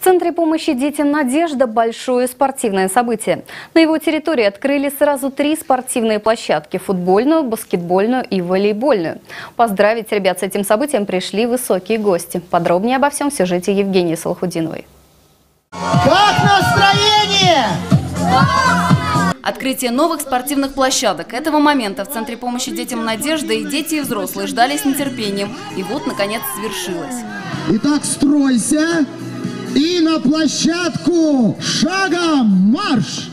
Центре помощи детям «Надежда» большое спортивное событие. На его территории открыли сразу 3 спортивные площадки – футбольную, баскетбольную и волейбольную. Поздравить ребят с этим событием пришли высокие гости. Подробнее обо всем в сюжете Евгении Салахудиновой. Как настроение? Открытие новых спортивных площадок. Этого момента в Центре помощи детям «Надежда» и дети, и взрослые ждали с нетерпением. И вот, наконец, свершилось. Итак, стройся и на площадку шагом марш!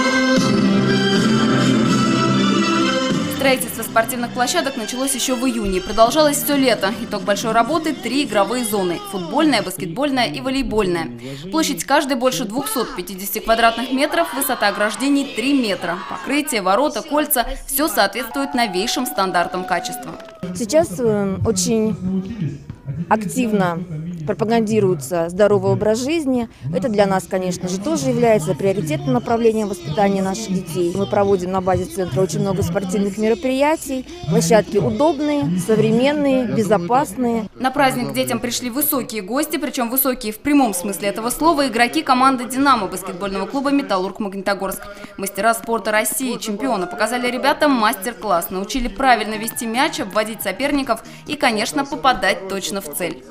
Строительство спортивных площадок началось еще в июне и продолжалось все лето. Итог большой работы – 3 игровые зоны – футбольная, баскетбольная и волейбольная. Площадь каждой больше 250 квадратных метров, высота ограждений 3 метра. Покрытие, ворота, кольца – все соответствует новейшим стандартам качества. Сейчас очень активно пропагандируется здоровый образ жизни. Это для нас, конечно же, тоже является приоритетным направлением воспитания наших детей. Мы проводим на базе центра очень много спортивных мероприятий. Площадки удобные, современные, безопасные. На праздник к детям пришли высокие гости, причем высокие в прямом смысле этого слова, игроки команды «Динамо» баскетбольного клуба «Металлург» Магнитогорск. Мастера спорта России, чемпионы, показали ребятам мастер-класс, научили правильно вести мяч, обводить соперников и, конечно, попадать точно в цель.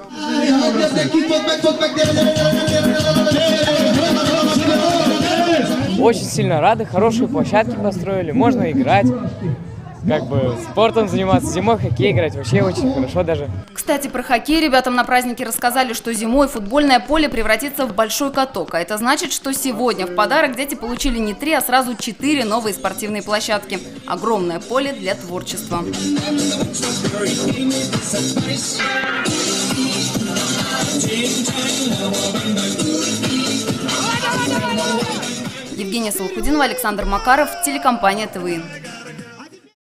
Очень сильно рады, хорошие площадки построили, можно играть, спортом заниматься, зимой хоккей играть, вообще очень хорошо даже. Кстати, про хоккей ребятам на празднике рассказали, что зимой футбольное поле превратится в большой каток. А это значит, что сегодня в подарок дети получили не 3, а сразу 4 новые спортивные площадки. Огромное поле для творчества. Евгения Салахудинова, Александр Макаров, телекомпания ТВН.